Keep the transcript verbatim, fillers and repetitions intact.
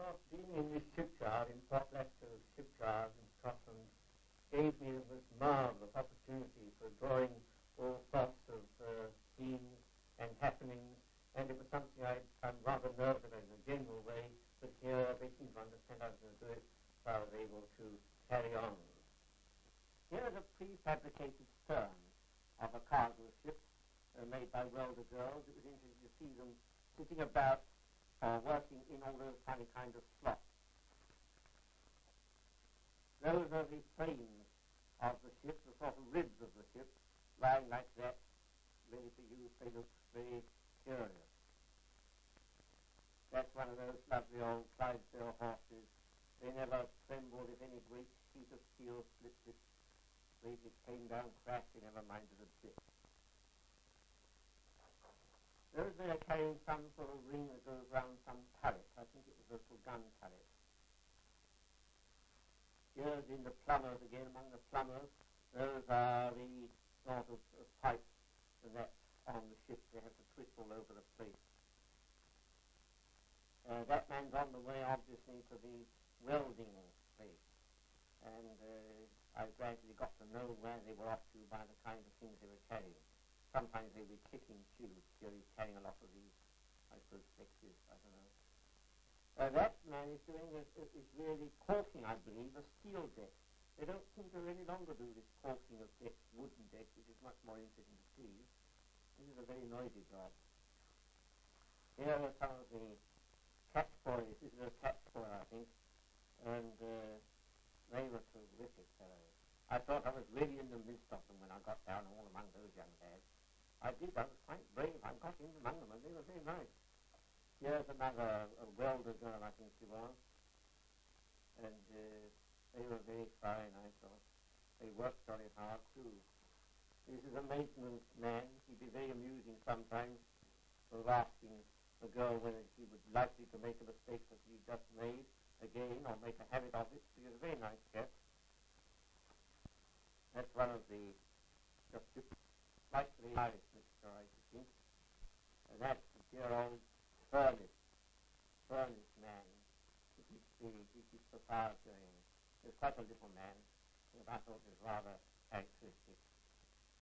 Well, being in this shipyard, in Port Leicester shipyard in Scotland, gave me this marvellous opportunity for drawing all sorts of uh, scenes and happenings, and it was something I, I'm rather nervous about in a general way, but here they seem to understand I was going to do it, so I was able to carry on. Here is a prefabricated stern of a cargo ship uh, made by welder girls. It was interesting to see them sitting about uh, working in all those funny kind of slots. Those are the frames of the ship, the sort of ribs of the ship, lying like that, ready for use. They look very curious. That's one of those lovely old Clydesdale horses. They never trembled if any great sheet of steel split it. If it came down, crashed, they never minded a bit. Those they are carrying some sort of ring that goes round some turret. I think it was a little gun turret. Here's in the plumbers again, among the plumbers. Those are the sort of uh, pipes and that's on the ship. They have to twist all over the place. Uh, that man's on the way, obviously, to the welding place. And uh, I gradually got to know where they were off to by the kind of things they were carrying. Sometimes they were kicking tubes. Here he's carrying a lot of these, I suppose, flexes, I don't know. Uh, that man is doing is, is really caulking, I believe, a steel deck. They don't seem to any longer do this caulking of decks, wooden decks, which is much more interesting to see. This is a very noisy job. Here are some of the catchboys. This is a catchboy, I think, and uh, they were terrific fellows. I thought I was really in the midst of them when I got down all among those young lads. I did. I was quite brave. I got in among them, and they were very nice. Here's another a welder girl, I think she was, and uh, they were very fine, I thought. They worked very hard, too. This is a maintenance man. He'd be very amusing sometimes for asking a girl whether she was likely to make a mistake that she just made again or make a habit of it. He was a very nice chap. That's one of the just slightly Irish mixture, I think. And that's the dear old furnace, furnace man. He keeps the, he keeps the fire going. He's quite a little man, but I thought it was rather characteristic.